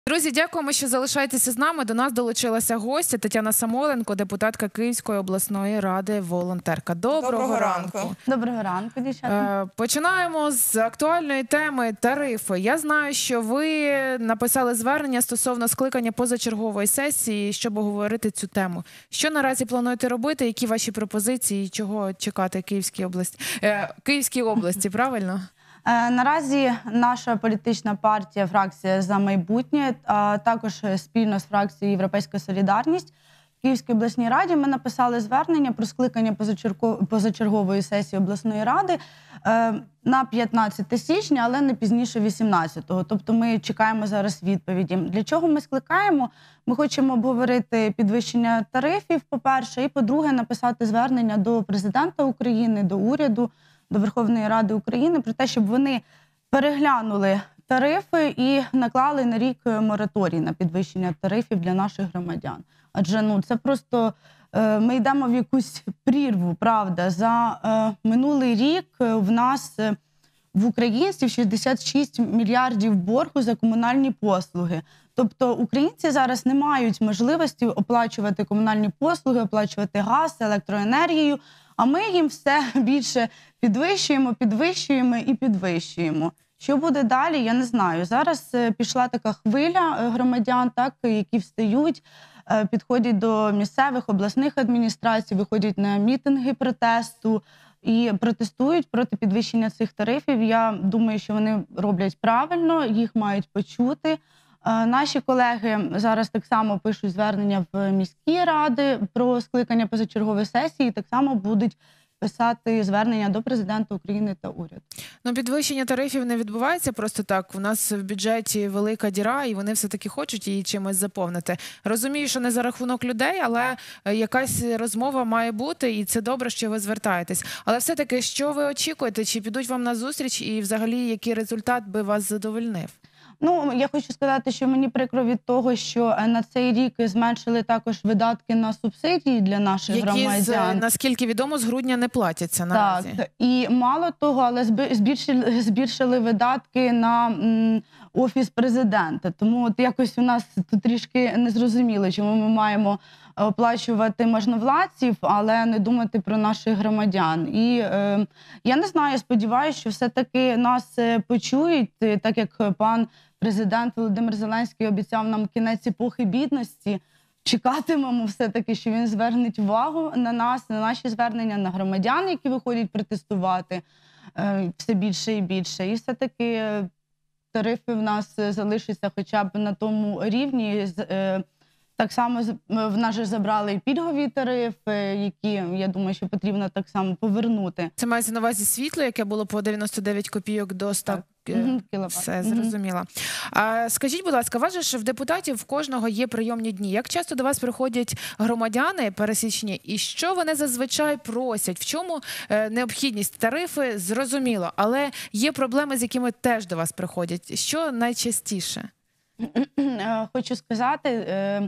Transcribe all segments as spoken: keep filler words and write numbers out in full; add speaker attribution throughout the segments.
Speaker 1: Друзі, дякуємо, що залишаєтеся з нами. До нас долучилася гостя Тетяна Самойленко, депутатка Київської обласної ради, волонтерка. Доброго, Доброго ранку. ранку.
Speaker 2: Доброго ранку, дівчата.
Speaker 1: Е, починаємо з актуальної теми тарифи. Я знаю, що ви написали звернення стосовно скликання позачергової сесії, щоб обговорити цю тему. Що наразі плануєте робити? Які ваші пропозиції? Чого чекати Київській області? Е, Київській області, правильно?
Speaker 2: Наразі наша політична партія, фракція «За майбутнє», а також спільно з фракцією «Європейська солідарність» в Київській обласній раді ми написали звернення про скликання позачергової сесії обласної ради на п'ятнадцяте січня, але не пізніше вісімнадцятого. Тобто ми чекаємо зараз відповіді. Для чого ми скликаємо? Ми хочемо обговорити підвищення тарифів, по-перше, і, по-друге, написати звернення до Президента України, до уряду, до Верховної Ради України про те, щоб вони переглянули тарифи і наклали на рік мораторій на підвищення тарифів для наших громадян. Адже ну це просто е, ми йдемо в якусь прірву, правда. За е, минулий рік в нас е, в українців шістдесят шість мільярдів боргу за комунальні послуги. Тобто українці зараз не мають можливості оплачувати комунальні послуги, оплачувати газ, електроенергію, а ми їм все більше підвищуємо, підвищуємо і підвищуємо. Що буде далі, я не знаю. Зараз пішла така хвиля громадян, так, які встають, підходять до місцевих, обласних адміністрацій, виходять на мітинги протесту і протестують проти підвищення цих тарифів. Я думаю, що вони роблять правильно, їх мають почути. Наші колеги зараз так само пишуть звернення в міські ради про скликання позачергової сесії, і так само будуть писати звернення до Президента України та уряду.
Speaker 1: Ну, підвищення тарифів не відбувається просто так. У нас в бюджеті велика діра, і вони все-таки хочуть її чимось заповнити. Розумію, що не за рахунок людей, але якась розмова має бути, і це добре, що ви звертаєтесь. Але все-таки, що ви очікуєте? Чи підуть вам на зустріч, і взагалі, який результат би вас задовольнив?
Speaker 2: Ну, я хочу сказати, що мені прикро від того, що на цей рік зменшили також видатки на субсидії для наших
Speaker 1: Які,
Speaker 2: громадян.
Speaker 1: З, наскільки відомо, з грудня не платяться наразі.
Speaker 2: Так, і мало того, але збільшили, збільшили видатки на м, Офіс Президента. Тому от якось у нас тут трішки незрозуміло, чому ми маємо оплачувати можновладців, але не думати про наших громадян. І е, я не знаю, сподіваюся, що все-таки нас почують, так як пан Президент Володимир Зеленський обіцяв нам кінець епохи бідності. Чекатимемо все-таки, що він зверне увагу на нас, на наші звернення, на громадян, які виходять протестувати е, все більше і більше. І все-таки тарифи в нас залишаться хоча б на тому рівні. Е, Так само в нас же забрали і пільгові тарифи, які, я думаю, що потрібно так само повернути.
Speaker 1: Це мається на увазі світло, яке було по дев'яносто дев'ять копійок до ста кіловат. Все, зрозуміло. А скажіть, будь ласка, вас же ж в депутатів в кожного є прийомні дні. Як часто до вас приходять громадяни пересічні, і що вони зазвичай просять? В чому е, необхідність? Тарифи, зрозуміло, але є проблеми, з якими теж до вас приходять. Що найчастіше?
Speaker 2: Хочу сказати, е,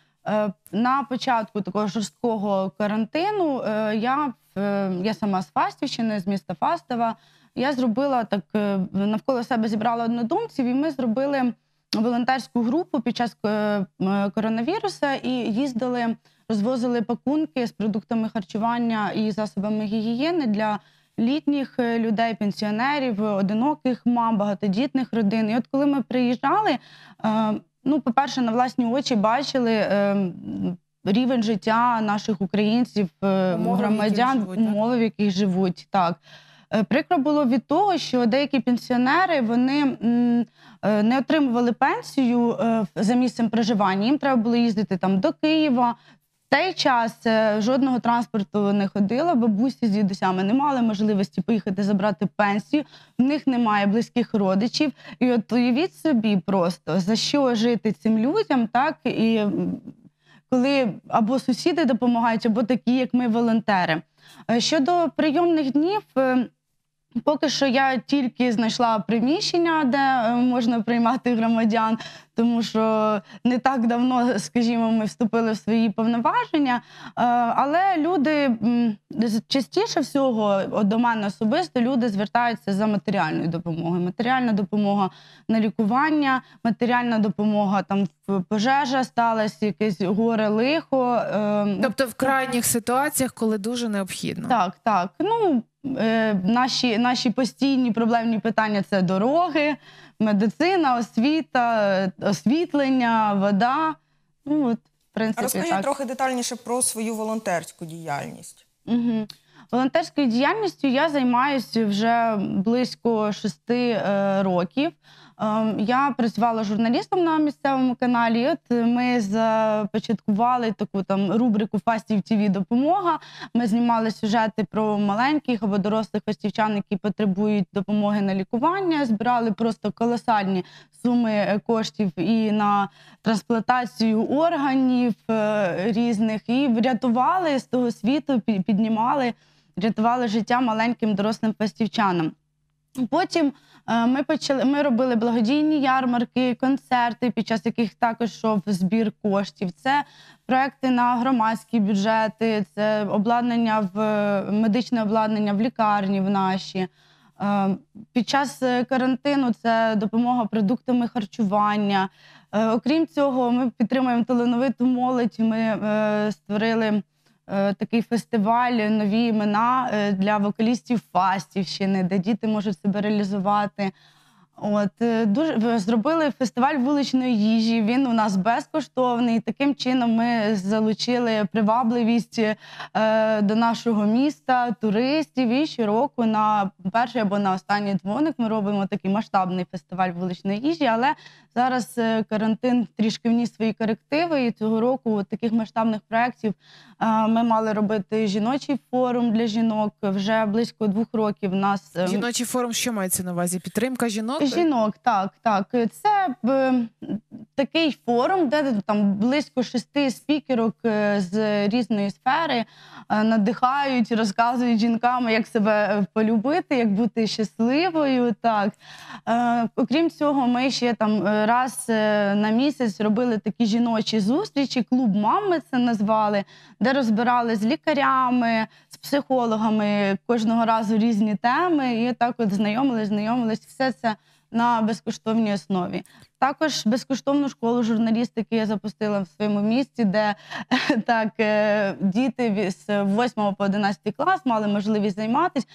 Speaker 2: на початку такого жорсткого карантину я, я сама з Фастівщини, з міста Фастова, я зробила так, навколо себе зібрала однодумців, і ми зробили волонтерську групу під час коронавірусу і їздили, розвозили пакунки з продуктами харчування і засобами гігієни для літніх людей, пенсіонерів, одиноких мам, багатодітних родин. І от коли ми приїжджали, ну, по-перше, на власні очі бачили е, рівень життя наших українців, е,
Speaker 1: умови,
Speaker 2: громадян,
Speaker 1: в
Speaker 2: умови, в яких живуть. Так. Е, прикро було від того, що деякі пенсіонери, вони м, е, не отримували пенсію е, за місцем проживання. Їм треба було їздити там до Києва. В той час е, жодного транспорту не ходило, бабусі з дідусями не мали можливості поїхати забрати пенсію, в них немає близьких родичів. І от уявіть собі просто, за що жити цим людям, так, і коли або сусіди допомагають, або такі, як ми, волонтери. Щодо прийомних днів, Поки що я тільки знайшла приміщення, де можна приймати громадян, тому що не так давно, скажімо, ми вступили в свої повноваження. Але люди, частіше всього, до мене особисто, люди звертаються за матеріальною допомогою. Матеріальна допомога на лікування, матеріальна допомога, там пожежа сталася, якесь горе-лихо.
Speaker 1: Тобто в крайніх ситуаціях, коли дуже необхідно.
Speaker 2: Так, так. Ну, Наші, наші постійні проблемні питання – це дороги, медицина, освіта, освітлення, вода. Ну, от, в принципі,
Speaker 3: а розкажіть
Speaker 2: так.
Speaker 3: трохи детальніше про свою волонтерську діяльність.
Speaker 2: Угу. Волонтерською діяльністю я займаюся вже близько шести е, років. Е, я працювала журналістом на місцевому каналі. От ми започаткували таку там рубрику «Фастів ТВ допомога». Ми знімали сюжети про маленьких або дорослих фастівчан, які потребують допомоги на лікування. Збирали просто колосальні суми коштів і на трансплантацію органів е, різних. І врятували з того світу, піднімали, рятували життя маленьким дорослим фастівчанам. Потім е, ми, почали, ми робили благодійні ярмарки, концерти, під час яких також йшов збір коштів. Це проекти на громадські бюджети, це обладнання в, медичне обладнання в лікарні в наші. Е, під час карантину це допомога продуктами харчування. Е, окрім цього, ми підтримуємо талановиту молодь. Ми е, створили такий фестиваль «Нові імена» для вокалістів Фастівщини, де діти можуть себе реалізувати. От, дуже, зробили фестиваль вуличної їжі, він у нас безкоштовний. Таким чином ми залучили привабливість е, до нашого міста, туристів. І щороку на перший або на останній дзвоник ми робимо такий масштабний фестиваль вуличної їжі. Але зараз карантин трішки вніс свої корективи, і цього року таких масштабних проєктів е, ми мали робити жіночий форум для жінок. Вже близько двох років у нас... Е,
Speaker 1: Жіночий форум, що мається на увазі? Підтримка жінок?
Speaker 2: Жінок, так, так. Це е, такий форум, де там близько шести спікерок е, з різної сфери е, надихають, розказують жінкам, як себе полюбити, як бути щасливою. Так. Е, окрім цього, ми ще там раз е, на місяць робили такі жіночі зустрічі, клуб мам ми це назвали, де розбирали з лікарями, з психологами кожного разу різні теми, і так от знайомились, знайомились, все це на безкоштовній основі. Також безкоштовну школу журналістики я запустила в своєму місті, де так, діти з восьмого по одинадцятий клас мали можливість займатися.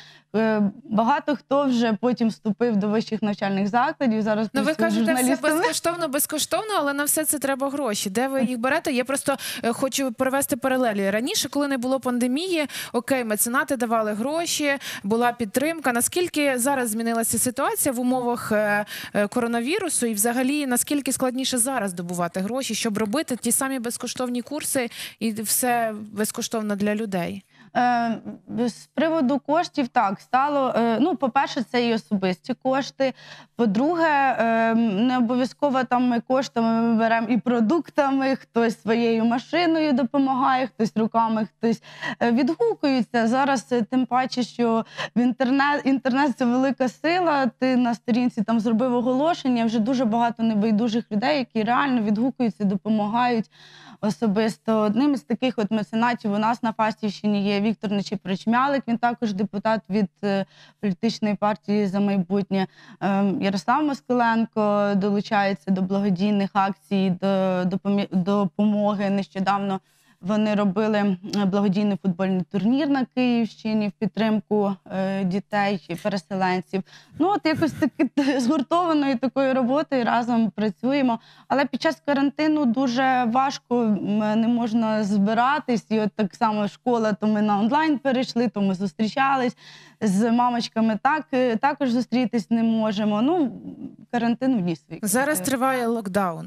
Speaker 2: Багато хто вже потім вступив до вищих навчальних закладів. Зараз
Speaker 1: ну, ви кажете, все безкоштовно, безкоштовно, але на все це треба гроші. Де ви їх берете? Я просто хочу провести паралелі. Раніше, коли не було пандемії, окей, меценати давали гроші, була підтримка. Наскільки зараз змінилася ситуація в умовах коронавірусу і взагалі наскільки складніше зараз добувати гроші, щоб робити ті самі безкоштовні курси і все безкоштовно для людей?
Speaker 2: Е, з приводу коштів, так, стало, е, ну, по-перше, це і особисті кошти. По-друге, е, не обов'язково там ми коштами ми беремо і продуктами, хтось своєю машиною допомагає, хтось руками, хтось е, відгукується. Зараз е, тим паче, що в інтернет, інтернет – це велика сила, ти на сторінці там зробив оголошення, вже дуже багато небайдужих людей, які реально відгукуються, допомагають особисто. Одним із таких от меценатів у нас на Фастівщині є Віктор Нечипоруч-Мялик, він також депутат від е, політичної партії «За майбутнє». Е, Ярослав Москаленко долучається до благодійних акцій, до, до допомоги. Нещодавно вони робили благодійний футбольний турнір на Київщині в підтримку е, дітей, переселенців. Ну, от якось таки згуртованою такою роботою разом працюємо. Але під час карантину дуже важко, не можна збиратись. І от так само школа, то ми на онлайн перейшли, то ми зустрічались з мамочками, так, також зустрітись не можемо. Ну, карантин вніс свій.
Speaker 1: Зараз триває локдаун.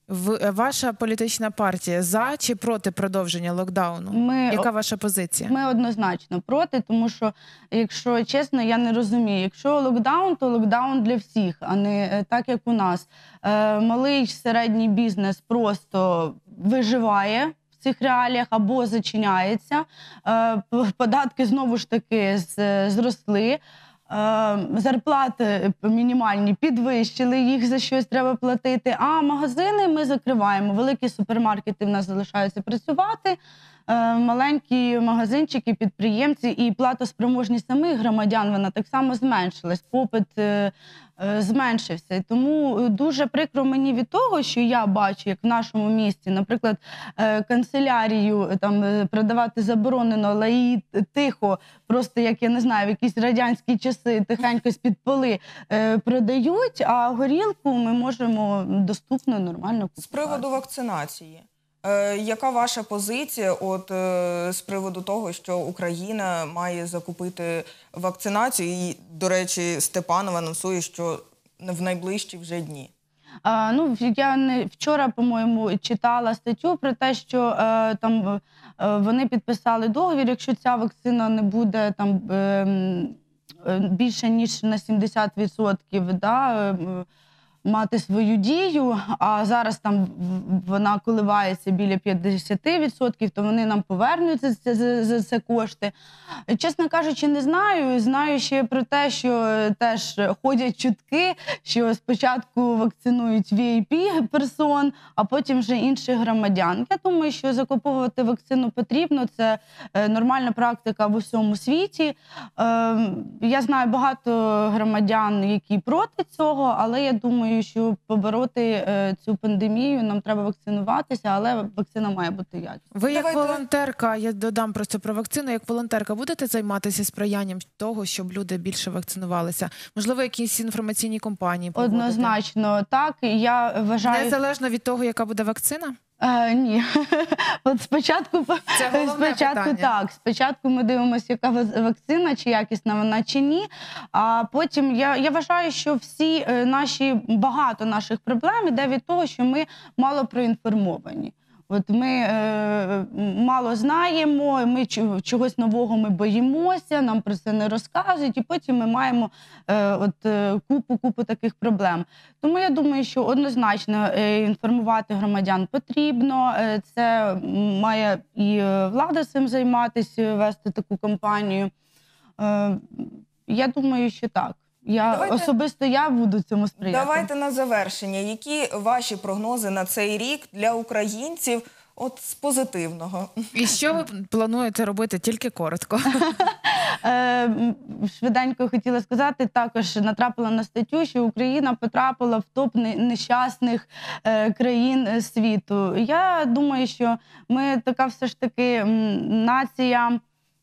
Speaker 1: Ваша політична партія за чи проти продовження локдауну? Ми, Яка ваша позиція?
Speaker 2: Ми однозначно проти, тому що, якщо чесно, я не розумію. Якщо локдаун, то локдаун для всіх, а не так, як у нас. Е, малий середній бізнес просто виживає в цих реаліях або зачиняється. Е, податки, знову ж таки, зросли. зарплати мінімальні підвищили, їх за щось треба платити, а магазини ми закриваємо. Великі супермаркети в нас залишаються працювати, маленькі магазинчики, підприємці і платоспроможність самих громадян, вона так само зменшилась, попит зменшився. Тому дуже прикро мені від того, що я бачу, як в нашому місті, наприклад, канцелярію там продавати заборонено, але її тихо, просто, як я не знаю, в якісь радянські часи тихенько з-під поли продають, а горілку ми можемо доступно, нормально купувати.
Speaker 3: З приводу вакцинації. Е, яка ваша позиція от, е, з приводу того, що Україна має закупити вакцинацію? І, до речі, Степанов анонсує, що в найближчі вже дні.
Speaker 2: А, ну, я не, вчора, по-моєму, читала статтю про те, що е, там, е, вони підписали договір, якщо ця вакцина не буде там, е, е, більше, ніж на сімдесят відсотків, да, е, мати свою дію, а зараз там вона коливається біля п'ятдесят відсотків, то вони нам повернуть за це, за, за це кошти. Чесно кажучи, не знаю. Знаю ще про те, що теж ходять чутки, що спочатку вакцинують ві ай пі-персон, а потім вже інших громадян. Я думаю, що закуповувати вакцину потрібно, це нормальна практика в усьому світі. Я знаю багато громадян, які проти цього, але я думаю, що побороти е, цю пандемію, нам треба вакцинуватися, але вакцина має бути якісна.
Speaker 1: Ви як
Speaker 3: Давайте...
Speaker 1: волонтерка, я додам просто про вакцину, як волонтерка будете займатися сприянням того, щоб люди більше вакцинувалися? Можливо, якісь інформаційні кампанії проводити?
Speaker 2: Однозначно, так. Я вважаю...
Speaker 1: Незалежно від того, яка буде вакцина?
Speaker 2: А, ні. От спочатку,
Speaker 1: Це
Speaker 2: спочатку так, спочатку ми дивимося, яка вакцина, чи якісна вона, чи ні. А потім я, я вважаю, що всі наші, багато наших проблем іде від того, що ми мало проінформовані. От ми е, мало знаємо, ми чогось нового ми боїмося, нам про це не розказують, і потім ми маємо е, от, купу-купу таких проблем. Тому я думаю, що однозначно е, інформувати громадян потрібно, е, це має і влада цим займатися, вести таку кампанію. Е, я думаю, що так. Я, Давайте... Особисто я буду цьому сприяти.
Speaker 3: Давайте на завершення. Які ваші прогнози на цей рік для українців от з позитивного?
Speaker 1: І що ви плануєте робити? Тільки коротко.
Speaker 2: Швиденько хотіла сказати, також натрапила на статтю, що Україна потрапила в топ нещасних країн світу. Я думаю, що ми така все ж таки нація...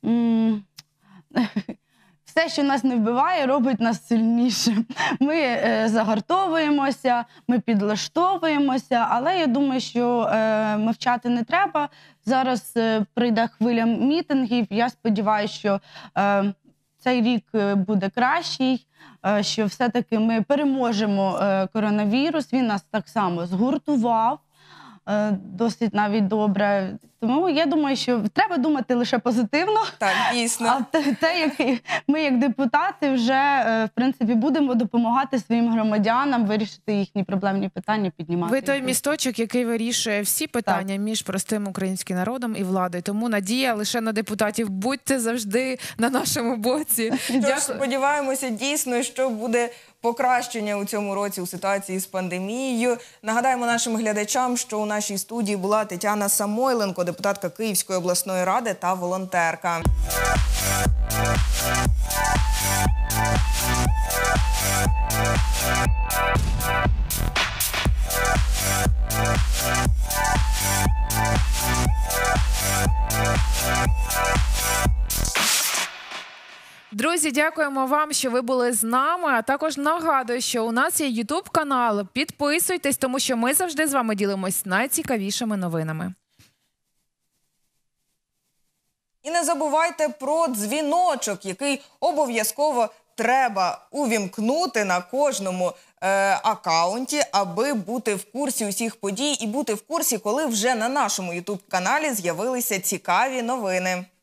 Speaker 2: Все, що нас не вбиває, робить нас сильніше. Ми е, загартовуємося, ми підлаштовуємося, але я думаю, що е, мовчати не треба. Зараз е, прийде хвиля мітингів. Я сподіваюся, що е, цей рік буде кращий, е, що все-таки ми переможемо е, коронавірус. Він нас так само згуртував, е, досить навіть добре. Тому я думаю, що треба думати лише позитивно.
Speaker 3: Так, дійсно.
Speaker 2: А те, те, як ми, як депутати, вже, в принципі, будемо допомагати своїм громадянам вирішити їхні проблемні питання, піднімати.
Speaker 1: Ви той місточок, який вирішує всі питання так. між простим українським народом і владою. Тому надія лише на депутатів. Будьте завжди на нашому боці.
Speaker 3: Тож, сподіваємося, дійсно, що буде покращення у цьому році у ситуації з пандемією. Нагадаємо нашим глядачам, що у нашій студії була Тетяна Самойленко, депутатка Київської обласної ради та волонтерка.
Speaker 1: Друзі, дякуємо вам, що ви були з нами. А також нагадую, що у нас є ютуб-канал. Підписуйтесь, тому що ми завжди з вами ділимось найцікавішими новинами.
Speaker 3: І не забувайте про дзвіночок, який обов'язково треба увімкнути на кожному е, акаунті, аби бути в курсі усіх подій і бути в курсі, коли вже на нашому ютуб-каналі з'явилися цікаві новини.